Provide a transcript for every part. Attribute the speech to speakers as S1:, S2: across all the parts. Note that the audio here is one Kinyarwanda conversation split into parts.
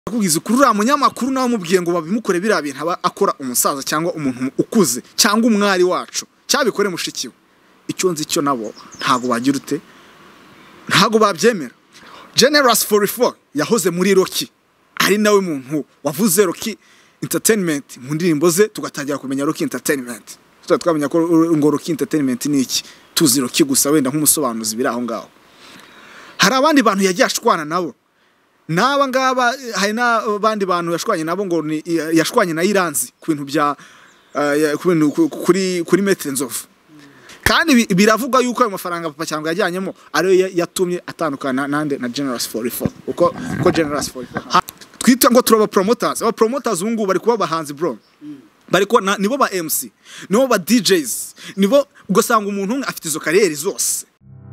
S1: kugize kurura munyamakuru nawe mubwiye ngo babimukore bira bintu aba akora umusaza cyangwa umuntu ukuze cyangwa umwari wacu cyabikore mushikiwe icyo nzi cyo nabo ntago bagira ute ntago babyemera. Generous 44 yahoze muri Rocky ari nawe muntu wavuze Rocky Entertainment mu ndirimbo ze tugatangira kumenya Rocky Entertainment twamenya ko ngo Rocky Entertainment ni iki tuzi Rocky gusa wenda nk'umusobanuzi biri aho ngaho. Hari abandi bantu yagiye ashwana nabo naba ngaba hari n'abandi bantu yashwanye nabo ngo yashwanye na Iranzi ku bintu bya kuri Metenzov kandi biravuga yuko ayo mafaranga papa cyangwa yajyanyemo ariyo yatumye atandukana nande na Generous 44 uko Generous 44 twita ngo turaba promoters. Aba promoters ubungu bari kuba bahanzi bro, bari ko nibo ba MC, nibo ba DJs, nibo ugasanga umuntu afite izo kariyeri zose.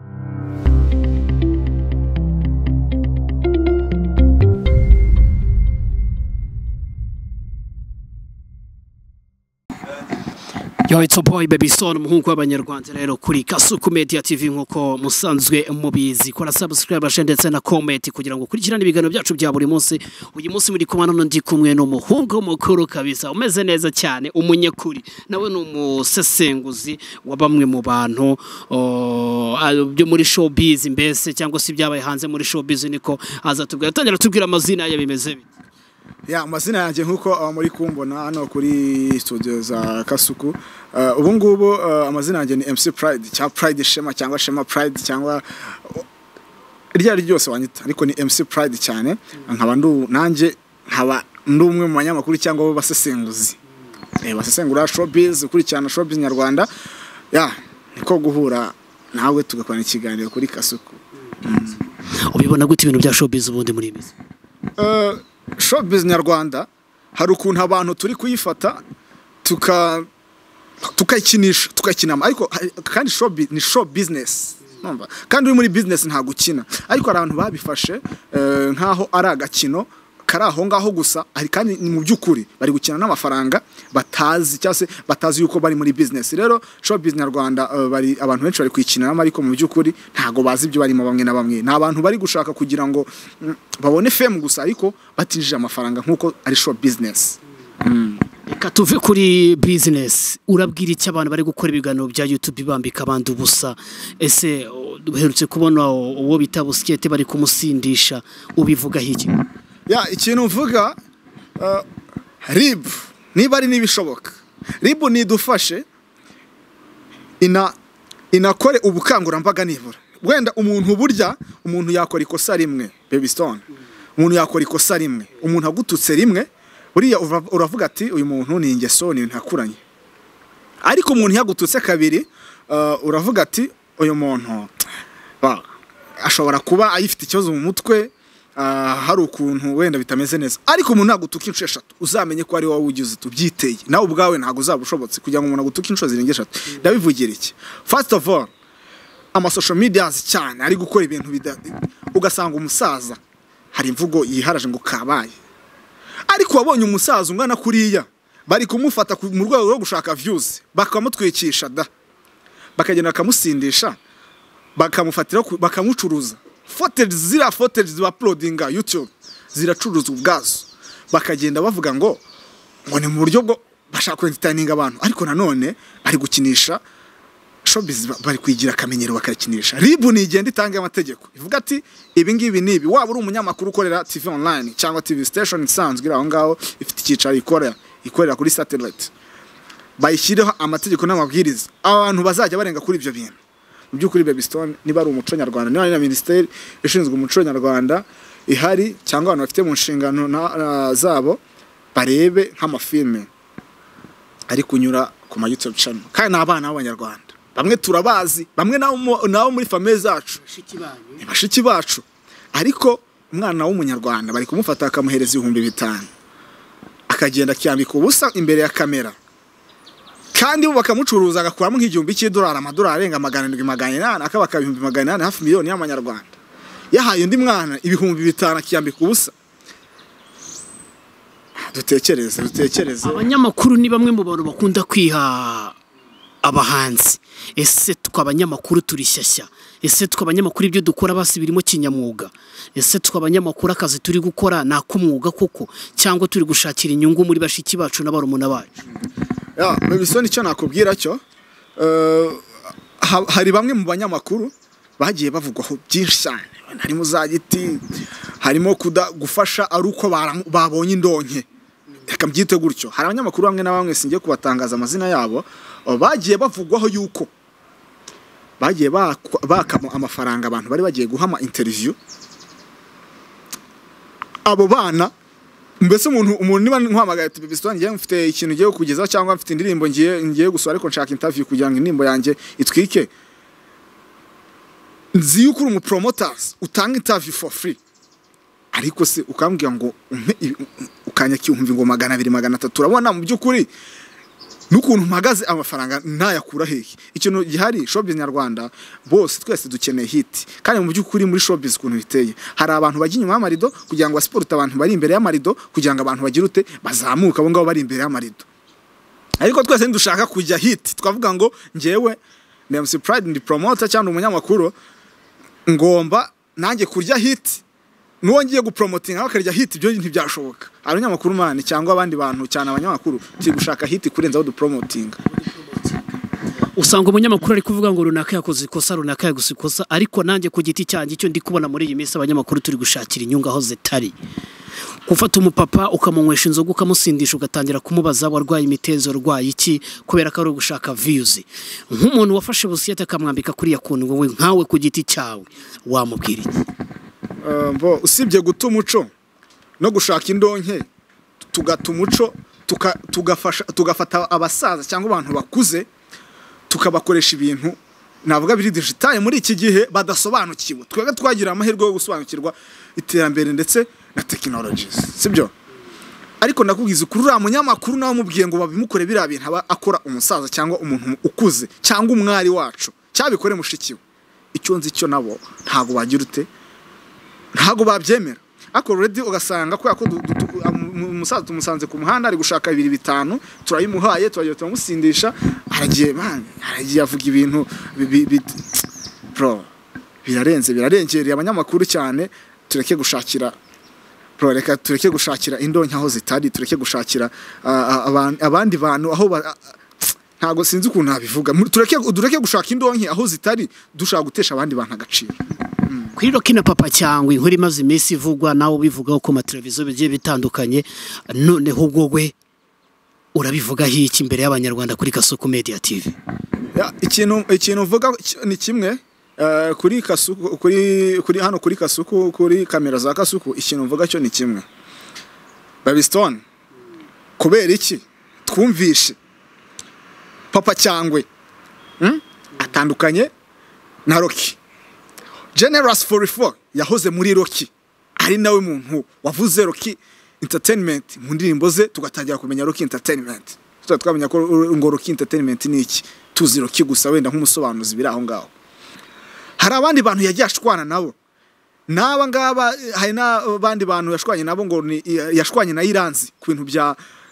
S2: Yo, it's a boy baby son umuhungu w'abanyarwanda rero kuri Kasuku Media TV nkuko musanzwe mubizi. Kora subscribe ndetse na comment kugira ngo kurikirane ibiganiro byacu bya buri munsi. Uyu munsi muri kumana no ndi kumwe n'umuhungu mukuru kabisa umeze neza cyane umunyekuri nawe n'umusesenguzi wa bamwe mu bantu byo muri showbiz mbese cyangwa si byabaye hanze muri showbiz niko azatubwira tangira tubwira amazina yabimeze bite.
S1: Ya amazina yanjye nkuko muri kumbona hano kuri studio za Kasuku. Ubu ngubu amazina yanjye ni MC Pride cyangwa Pride Shema cyangwa Shema Pride cyangwa ryari ryose wanyita ariko ni MC Pride cyane nkaba nanjye nkaba ndumwe mu banyamakuru cyangwa basesenguzi basesengura showbiz kurikirana showbiz nyarwanda. Ya niko guhura nawe tugakora ikiganiro kuri Kasuku.
S2: Ubibona gute ibintu bya showbiz ubundi muri imizi?
S1: Showbiz nyarwanda hari ukuntu abantu turi kuyifata tukayikinisha tukakinama ariko kandi showbiz ni show business numva kandi uri muri business nta gukina ariko abantu babifashe nkaho ari agakino karaho ngaho gusa ari kandi mu byukuri bari gukina n'amafaranga batazi cyase batazi yuko bari muri business. Rero showbiz nyarwanda bari abantu benshi bari kwikinana ariko mu byukuri ntago bazi ibyo barimo bamwe na bamwe na abantu bari gushaka kugira ngo babone fame gusa ariko batinjije amafaranga nkuko ari show business.
S2: Reka tuve kuri business urabwira iki abantu bari gukora ibiganiro bya YouTube bambika abandi ubusa ese duherutse kubona uwo bita buskete bari kumusindisha ubivuga hiki?
S1: Ya ikintu mvuga RIB niba ari nibishoboka RIB nidufashe inakore ubukangurambaga nibura wenda umuntu burya umuntu yakora ikosa rimwe baby stone umuntu yakora ikosa rimwe umuntu agututse rimwe buriya uravuga ati uyu muntu ni ingeso ni ntakuranye ariko umuntu yagututse kabiri uravuga ati uyu muntu ashobora kuba ayifite ikibazo mu mutwe hari ukuntu wenda bitameze neza ariko umuntu nagutuka inshuro eshatu uzamenye ko ari wowe ugize tubyiteye nawe ubwawe ntago uzabushobotse kugira ngo umuntu agutuke inshuro zirenga eshatu. Ndabivugira iki? First of all ama social media cyane ari gukora ibintu ugasanga umusaza hari imvugo yiharaje ngo kabaye ariko wabonye umusaza ungana kuriya bari kumufata mu rwego rwo gushaka views bakamutwikisha bakagenda bakamusindisha bakamufatira bakamucuruza footage ziba uploadinga YouTube ziracuruzwa ubwazo bakagenda bavuga ngo ni mu buryo bwo bashaka entertaining abantu ariko nanone ari gukinisha showbiz bari kwigira akamenyero bakakinisha. RIB ni igenda itanga amategeko ivuga ati ibi ngibi nibi waba uri umunyamakuru ukorera TV online cyangwa TV station isanzwe iraho ngaho ifite icyicaro ikorera kuri satellite bayishyireho amategeko n'amabwiriza abantu bazajya barenga kuri ibyo bintu. Mu byukuri baby stone niba ari umuco nyarwanda niba ari na ministeri ishinzwe umuco nyarwanda ihari cyangwa abantu bafite mu nshingano zabo barebe nk'amafilme ari kunyura ku ma YouTube channel kandi n'abana b'abanyarwanda bamwe turabazi bamwe nawo muri famille zacu bashiki bacu ariko umwana w'umunyarwanda bari kumufata akamuhereza 500 akagenda kiyambika ubusa imbere ya kamera kandi bo bakamucuruza agakuramo nk'igihumbi cy'idolari amadolari arenga 700 akabaka 800 hafi miliyoni y'amanyarwanda yahaye undi mwana 500 akiyambika ubusa. Dutekereze
S2: abanyamakuru ni bamwe mu bantu bakunda kwiha abahanzi ese twabanyamakuru turishyashya ese twabanyamakuru ibyo dukora basi birimo kinyamwuga ese twabanyamakuru akazi turi gukora nakumwuga koko cyangwa turi gushakira inyungu muri bashiki bacu n'abarumuna bacu
S1: biso nicyo nakubwira cyo hari bamwe mu banyamakuru bagiye bavugwaho byinshi cyane harimo za giti harimo gufasha ari uko babonye indonke reka mbyite gutyo hari abanyamakuru bamwe na bamwe singiye kubatangaza amazina yabo bagiye bavugwaho yuko bagiye bakamo amafaranga abantu bari bagiye guhama interview abo bana mbese umuntu niba nkwamagaye ati Bibiston ngiye mfite ikintu ngiye kugezaho cyangwa mfite indirimbo ngiye gusura ariko nshaka interview kugira ngo indirimbo yanjye itwike nzi yuko uri umupromoters utanga interview for free ariko se ukambwira ngo ukanyaki umva ngo 200 300 turabona mu byukuri nukuntu mpagaze amafaranga ntayakura hehe ikintu gihari showbiz nyarwanda bose twese dukeneye hit kandi mu byukuri muri showbiz kuntu biteye hari abantu bajya inyuma y'amarido kugira ngo support abantu bari imbere y'amarido kugira ngo abantu bagire ute bazamuka bo ngabo bari imbere y'amarido ariko twese ndushaka kujya hit twavuga ngo ngewe MC Pride ndi promoter cyangwa umunyamakuru ngomba nanjye kurya hit nuwo ngiye gupromotinga bakarya hit ibyo ntibyashoboka abanyamakuru mane cyangwa abandi bantu cyane abanyamakuru tiri gushaka hit kurenza aho dupromotinga
S2: usanga umunyamakuru ari kuvuga ngo runaka yakoze ikosa runaka yaguze ikosa ariko nanjye ku giti cyanjye icyo ndi kubona muri iyi minsi abanyamakuru turi gushakira inyungu aho zitari gufata umupapa ukamunywesha inzoga ukamusindisha ugatangira kumubaza warwaye imitezo rwaye iki kubera ko ari gushaka views nk'umuntu wafashe busiyete akamwambika kuri yakuntu wowe nkawe ku giti cyawe wamubwira iki
S1: usibye guta umuco no gushaka indonke tugata umuco tugafata abasaza cyangwa abantu bakuze tukabakoresha ibintu navuga biri digital muri iki gihe badasobanukiwe twega twagira amahirwe yo gusobanukirwa iterambere ndetse na technologies sibyo ariko nakubwiza kuri uriya munyamakuru nawe mubwiye ngo babimukore biriya bintu aba akora umusaza cyangwa umuntu ukuze cyangwa umwari wacu cyabikore mushikiwe icyo nzi cyo nabo ntago bagira ute ntago babyemera ako already ugasanga ko umusaza tumusanze ku muhanda ari gushaka 2-5 turayimuhaye turagiye turamusindisha aragiye avuga ibintu bro birarengereye abanyamakuru cyane tureke gushakira bro reka tureke gushakira indonke aho zitari tureke gushakira abandi bantu aho ntago sinzi ukuntu nabivuga tureke gushaka indonke aho zitari dushaka gutesha abandi bantu agaciro
S2: kuri Rokina papa cyangwa inkuru imaze iminsi ivugwa nawo bivugaho ku mateleviziyo bigiye bitandukanye noneho gogwe urabivuga hiki imbere y'abanyarwanda kuri Kasuku Media TV
S1: ikintu uvuga ni kimwe kuri Kasuku kuri hano kuri Kasuku kuri kamera za Kasuku ikintu uvuga cyo ni kimwe Bibiston kubera iki twumvishe papa cyangwe atandukanye na Roki Generous 44 yahoze muri Roki ari nawe muntu wavuze Roki Entertainment mu ndirimbo ze tugatangira kumenya Roki Entertainment twamenya ko ngo Roki Entertainment ni iki tuzi Roki gusa wenda nk'umusobanuzi biri aho ngaho hari abandi bantu yagiye ashwana nabo naba ngaba hari n'abandi bantu yashwanye nabo ngo yashwanye na Iranzi ku bintu bya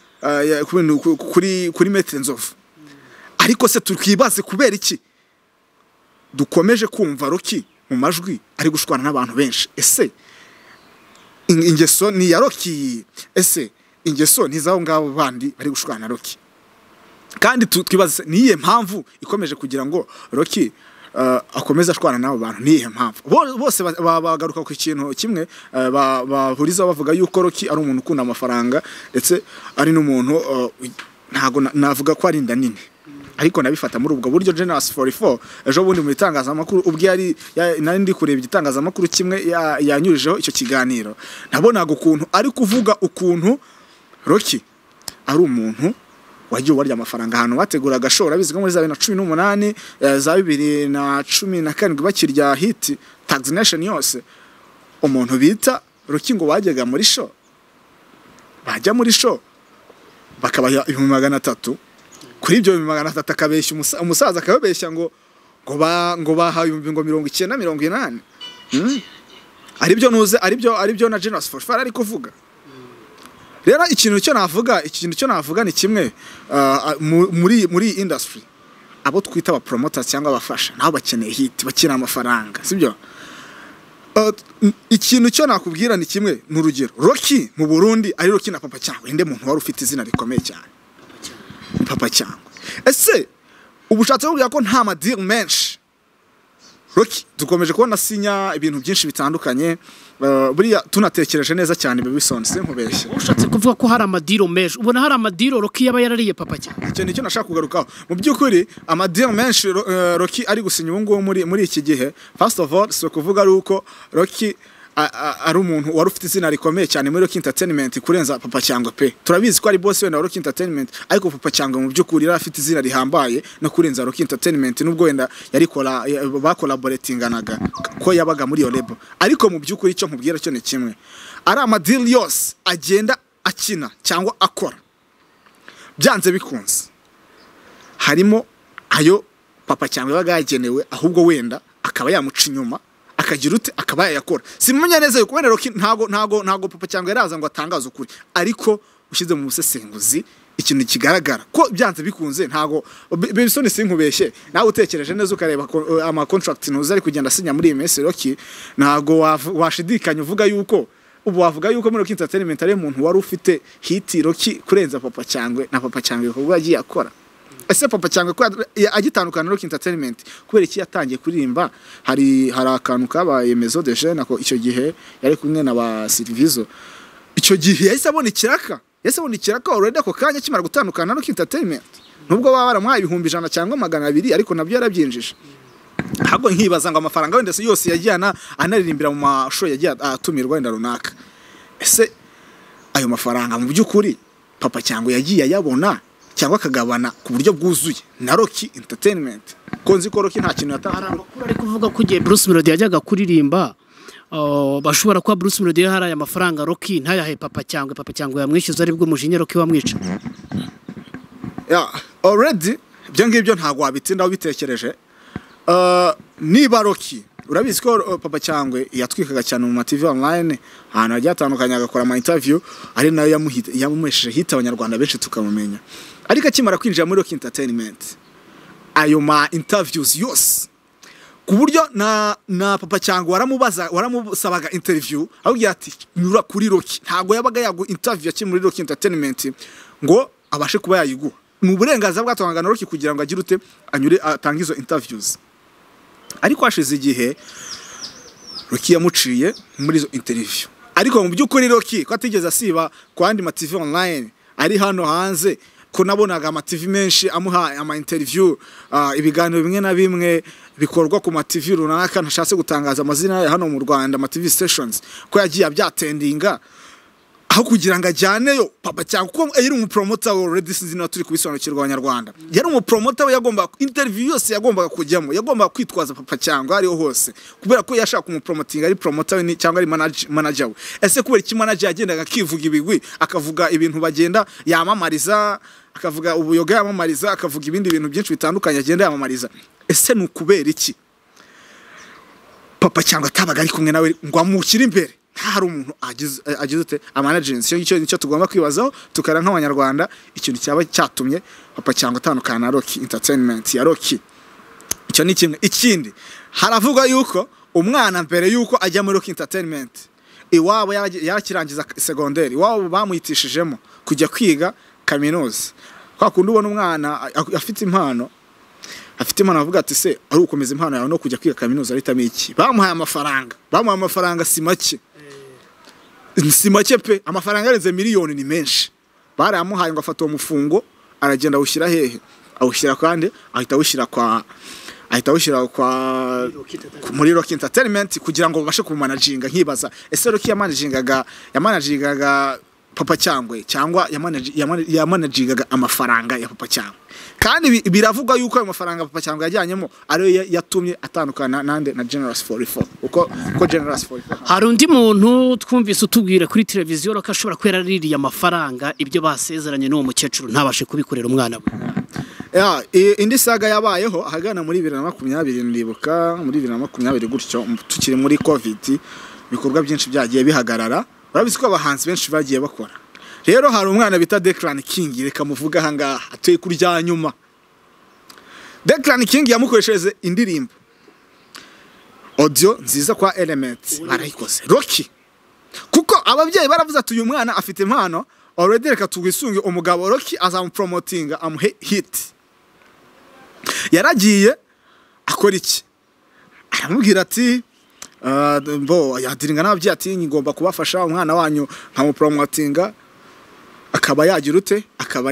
S1: kuri Metenzov ariko se tukibaze kubera iki dukomeje kumva Roki mu majwi ari gushwana n'abantu benshi ese ingeso ni ya Roki ese ingeso ni zaho ngabo bandi bari gushwana na Roki kandi twibaze niye mpamvu ikomeje kugira ngo Roki akomeza ashwana n'abo bantu niye mpamvu bose bagaruka ku kintu kimwe bahuriza bavuga yuko Roki ari umuntu ukunda amafaranga ndetse ari n'umuntu ntago navuga ko ari inda nini ariko nabifata muri ubwo buryo Generous 44 ejo bundi mu itangazamakuru ubwo yari nari ndi kureba igitangazamakuru kimwe yanyurijeho icyo kiganiro nabonaga ukuntu ari kuvuga ukuntu Roki ari umuntu wagiye warya amafaranga hano bateguraga ashobora biziga muri 2018 za 2017 bakirya hit Tax Nation yose umuntu bita Roki ngo bajyaga muri show bajya muri show bakabaya 300 kuri ibyo 300 akabeshya umusaza akabeshya ngo bahaye 90 aribyo nuze aribyo na Generous 44 ari kuvuga rero ikintu cyo navuga ni kimwe muri industry abo twita aba promoters cyangwa abafasha nabo bakeneye hit bakina amafaranga sibyo ikintu cyo nakubwira ni kimwe n'urugero Rocky mu Burundi ari Rocky na Papa Cyangwa inde muntu wari ufite izina rikomeye cyane Papa Cyangwa ese ubushatse bubwira ko nta madeal menshi Rocky dukomeje kubona sinya ibintu byinshi bitandukanye buriya tunatekereje neza cyane bebisonse nkubeshye
S2: ushatse kuvuga ko hari amadiro menshi ubona hari amadiro Rocky yaba yarariye Papa Cyangwa
S1: icyo nicyo nashaka kugarukaho mu by'ukuri amadiro menshi Rocky ari gusinya ubu ngubu muri iki gihe first of all so kuvuga ari uko Rocky ari umuntu wari ufite izina rikomeye cyane muri Rocky Entertainment kurenza Papa Cyangwa pe turabizi ko ari boss wenda Rocky Entertainment ariko Papa Cyangwa mu by'ukuri yari afite izina rihambaye no kurenza Rocky Entertainment nubwo wenda yari bakolaboratinganaga ko yabaga muri yo label ariko mu by'ukuri cyo nkubwira cyo ni kimwe ari amadeal yose agenda akina cyangwa akora byanze bikunze harimo ayo Papa Cyangwa yabaga yagenewe ahubwo wenda akaba yamuca inyuma akagira ute akaba yakora simenya neza yuko wenda Rocky ntago Papa Cyangwa yaraza ngo atangaze ukuri ariko ushize mu busesenguzi ikintu kigaragara ko byanze bikunze ntago Bebisoni sinkubeshye nawe utekereje neza ukareba ama contract nuza ari kugenda asinya muri MS Rocky ntago washidikanya uvuga yuko ubu wavuga yuko muri Rocky Entertainment ari umuntu wari ufite hit Rocky kurenza Papa Cyangwa na Papa Cyangwa ko yagiye akora ese Papa Cyangwa ko agitandukana Rocky Entertainment kubera iki yatangiye kuririmba hari akantu kabaye Maison de Jeunes nako icyo gihe yari kumwe na ba Silvizo icyo gihe yahise abona ikiraka already ako kanya kimara gutandukana Rocky Entertainment nubwo baba baramwaye 100 cyangwa 200 ariko nabyo yarabyinjije ahubwo nkibaza ngo amafaranga wenda yose yajyana anaririmbira mu mashow yagiye atumirwa wenda runaka ese ayo mafaranga mu by'ukuri Papa Cyangwa yagiye ayabona cyangwa akagabana ku buryo bwuzuye na Rocky Entertainment konzi ko Rocky nta kintu yatanga
S2: ari kuvuga ko giye Bruce Melody yajyaga kuririmba bashobora kwa Bruce Melody hari aya mafaranga Rocky ntayahe Papa Cyangwa yamwishyuza ari bwo mujinya Rocky wamwica
S1: already byo ngibyo ntago wabitindaho bitekereje niba Rocky urabizi ko Papa Cyangwa yatwikaga cyane mu TV online ahantu hagiye atandukanye agakora ama interview ari nayo yamumesheje hit abanyarwanda benshi tukamumenya ariko akimara kwinjira muri Rocky Entertainment ayo ma interviews yose ku buryo na Papa Cyangwa waramusabaga interview ahubwo ati nyura kuri Rocky ntago yabaga yagu interview akiri muri Rocky Entertainment ngo abashe kuba yayiguha mu burenganzira bwatangana na Rocky kugira ngo agire ute anyure atangizo interviews ariko hashize igihe Rocky yamuciye muri izo interview ariko mu by'ukuri Rocky ko atigeze asiba kwandi ma TV online ari hano hanze ko nabonaga ama TV menshi amuha ama interview ibiganiro bimwe na bimwe bikorwa ku ma TV runaka ntashatse gutangaza amazina ya hano mu Rwanda ama TV stations ko yagiye abyatendinga aho kugira ngo ajyaneyo Papa Cyangwa ko yari umupromoter already sinzina turi kubisobanukirwa abanyarwanda yari umupromoter yagomba interview yose yagombaga kujyamo yagomba kwitwaza Papa Cyangwa ari hose kubera ko yashaka umupromoting ari promoter ni cyangwa ari manager ese kubera iki manager yagendaga kivuga ibigwi akavuga ibintu bagenda yamamariza akavuga ubuyoga yamamariza akavuga ibindi bintu byinshi bitandukanye agenda yamamariza ese nukubera iki Papa Cyangwa tabaga ari kumwe nawe ngo amukire imbere hari umuntu agize ute amanagers icyo tugomba kwibazaho tukara nk'abanyarwanda ikintu cyaba cyatumye Papa Cyangwa atandukana na Rocky Entertainment ya Rocky icyo ni kimwe ikindi haravuga yuko umwana mbere yuko ajya muri Rocky Entertainment iwabo yarakirangiza secondaire iwabo bamuyitishijemo kujya kwiga kaminuza kwa kundi ubona umwana afite impano avuga ati se ari ukomeza impano yawe no kujya kwiga kaminuza ahitamo iki bamuhaye amafaranga si make pe amafaranga arenze miliyoni ni menshi baramuhaye ngo afata uwo mufungo aragenda awushyira hehe awushyira kandi ahita awushyira kwa muri Rocky Entertainment kugira ngo babashe kumanaginga nkibaza ese Rocky yamanagingaga Papa cyangwa yamanagingaga amafaranga ya Papa Cyangwa kandi biravuga yuko ayo mafaranga Papa Cyangwa yajyanyemo ariyo yatumye atandukana nande na Generous 44 uko Generous 44
S2: hari undi muntu twumvise utubwira kuri televiziyo Rocky ashobora kwera ririye amafaranga ibyo basezeranye n'uwo mukecuru ntabashe kubikorera umwana we
S1: indi saga yabayeho ahagana muri 2020 ndibuka muri 2020 gutyo tukiri muri covid bikorwa byinshi byagiye bihagarara urabizi ko abahanzi benshi bagiye bakora rero hari umwana bita Declan King reka muvuga hangaha atuye kurya nyuma Declan King yamukoresheje indirimbo audio nziza kwa Element barayikoze Rocky kuko ababyeyi baravuze ati uyu mwana afite impano already reka tugwisunge umugabo Rocky azamupromotinga amuhe hit yaragiye akora iki aramubwira ati yadiringa n'ababyeyi ati ngomba kubafasha umwana wanyu nkamupromotinga akaba yagira ute akaba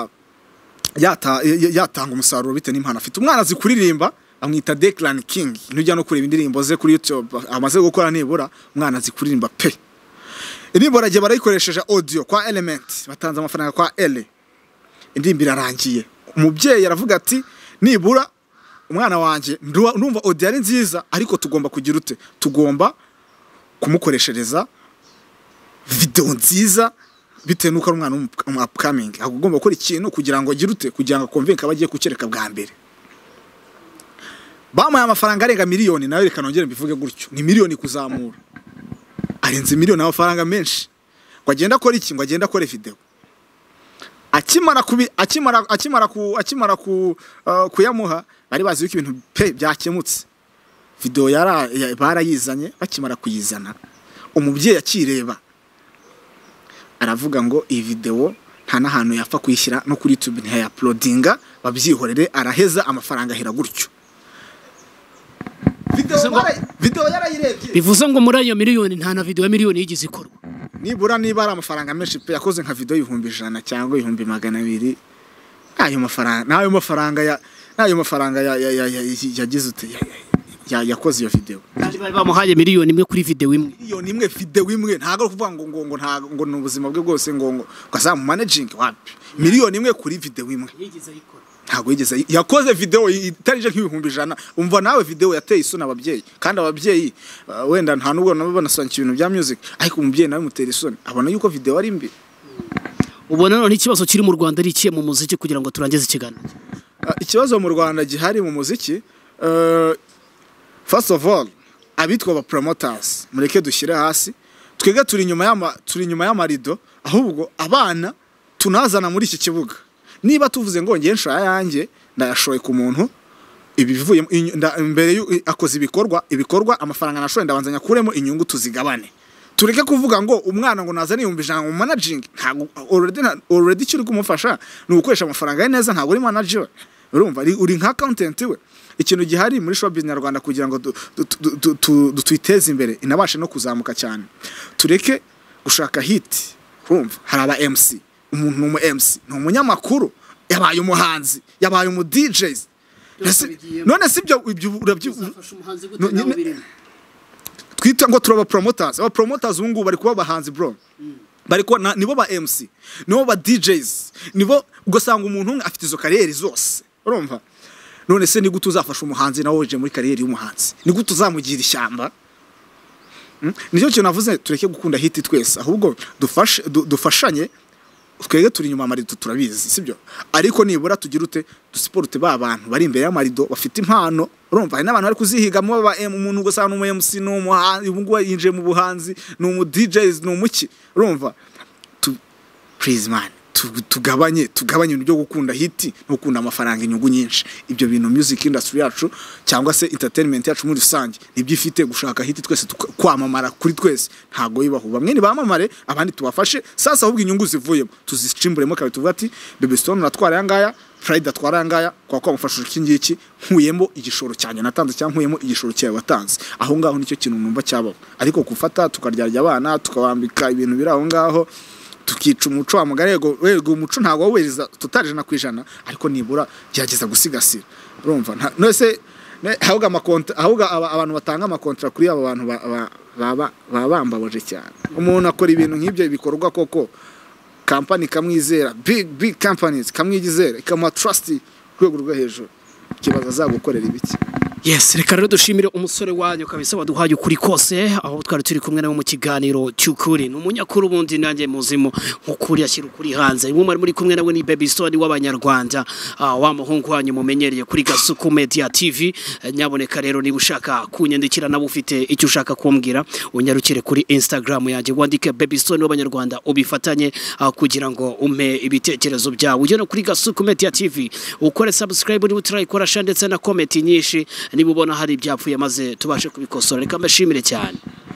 S1: yatanga umusaruro bite n'impano afite umwana azi kuririmba amwita Declan King ntujya no kureba indirimbo ze kuri YouTube amaze gukora nibura umwana azi kuririmba pe indirimbo ragiye barayikoresheje audio kwa Element batanze amafaranga kwa L indirimbo irarangiye umubyeyi aravuga ati nibura umwana wanje ndumva audio ari nziza ariko tugomba kugira ute tugomba kumukoreshereza video nziza bite nuko ari umwana upcoming agomba gukora ikintu kugira ngo agire ute kugira ngo convince abagiye kukereka bwa mbere bamaye amafaranga arenga miliyoni nawe reka nongere mbivuge gutyo ni miliyoni kuzamura arenze miliyoni amafaranga menshi ngo agenda akora iki ngo agenda akora video akimara kuyamuha bari bazi yuko ibintu pe byakemutse video barayizanye bakimara kuyizana umubyeyi akireba aravuga ngo iyi video nta nahantu yapfa kuyishyira no kuri YouTube nta uploadinga babyihorere araheza amafaranga ahera gutyo video yarayirebye
S2: bivuze ngo muri ayo miliyoni nta na video ya miliyoni yigize ikorwa
S1: nibura niba ari amafaranga menshi pe yakoze nka video 100 cyangwa 200 nayo mafaranga yagize ute yakoze iyo video
S2: bari bamuhaye miliyoni imwe kuri video imwe
S1: miliyoni imwe video imwe ntago kuvuga ngo n'ubuzima bwe bwose ngo kazamu managing wapi miliyoni imwe kuri video imwe
S2: yigize ikora
S1: ntago yigeze yakoze video itarije nk'ibihumbi 100 umva nawe video yateye isoni ababyeyi kandi ababyeyi wenda nta nubwo nabo banasangiye ibintu bya music ariko umubyeyi nawe mutera isoni abona yuko video ari mbi
S2: ubona none ikibazo kiri mu Rwanda ari ikiye mu muziki kugira ngo turangize ikiganiro
S1: ikibazo mu Rwanda gihari mu muziki first of all abitwa ba promoters mureke dushyire hasi twega turi inyuma y'amarido ahubwo abana tunazana muri iki kibuga niba tuvuze ngo ngiye nshaya yanjye ndayashoye ku muntu ibivuye mbere akoze ibikorwa amafaranga nashoye ndabanzanya kuremo inyungu tuzigabane tureke kuvuga ngo umwana ngo nazane 100 mu managing ntago already cyo kumufasha ni ugukoresha amafaranga ye neza ntago uri manager urumva uri nka accountant we ikintu gihari muri showbiz nyarwanda kugira ngo twiteze imbere inabashe no kuzamuka cyane tureke gushaka hit urumva hari aba MC umuntu mu MC no umunyamakuru yabaye umuhanzi yabaye umu DJs none sibyo
S2: uzafasha umuhanzi gute nawe birimo
S1: twita ngo turaba promoters aba promoters ubungu bari kuba bahanzi bro bari ko nibo ba MC nibo ba DJs nibo ugasanga umuntu afite izo kariyeri zose urumva none se ni gute uzafasha umuhanzi nawe uje muri kariyeri y'umuhanzi ni gute uzamugira ishyamba nicyo kintu navuze tureke gukunda hit twese ahubwo dufashanye twege turi inyuma amarido turabizi sibyo ariko nibura tugira ute dusporte ba bantu bari imbere y'amarido bafite impano urumva hari n'abantu bari kuzihigamo ba umuntu ugasanga umu MC n'umuhanzi ubungu yinje mu buhanzi n'umu DJs n'umuki urumva please man tugabanye ibintu byo gukunda hit no gukunda amafaranga inyungu nyinshi ibyo bintu music industry yacu cyangwa se entertainment yacu muri rusange nibyo ifite gushaka hit twese kwamamara kuri twese ntago yibaho bamwe ni bamamare abandi tubafashe sasa ahubwo inyungu zivuyemo tuzicimburemo kandi tuvuga ati Baby Stone natwara yangaya Pride atwara yangaya kwa mufasha ikingiki nkuyemo igishoro cyane natanze cyangwa nkuyemo igishoro cyawe watanze aho ngaho nicyo kintu numva cyabaho ariko gufata tukaryarya abana tukabambika ibintu biri aho ngaho tukica umuco wa mugarego wego umuco ntago waweriza tutarije na kwijana ariko nibura gerageza gusigasira urumva nose ahubwo amakontra ahubwo abantu batanga amakontra kuri abo bantu bambaboje cyane umuntu akora ibintu nk'ibyo bikorwa koko company kamwizera big companies kamwigizera ikama trust rwego rwo hejuru kibaza zagukorera ibiki
S2: Yes, reka rero dushimire umusore wanyu kabisa waduhaye ukuri kose aho twari turi kumwe nawe mu kiganiro cy'ukuri. N'umunyakuru bundi nanjye muzimo nk'ukuri ashyira ukuri hanze. Imwe muri kumwe nawe ni Baby Stone w'abanyarwanda wa muhungu wanyu mumenyereye kuri Kasuku Media TV. Nyaboneka rero niba ushaka kunyandikira nawe ufite icyo ushaka kumbwira unyarukire kuri Instagram yanjye wandike Baby Stone w'abanyarwanda ubifatanye kugira ngo umpe ibitekerezo byawe. Ujye no kuri Kasuku Media TV ukore subscribe niba utarayikora ndetse na comment nyinshi niba ubona hari ibyapfuye maze tubashe kubikosora. Reka mbashimire cyane.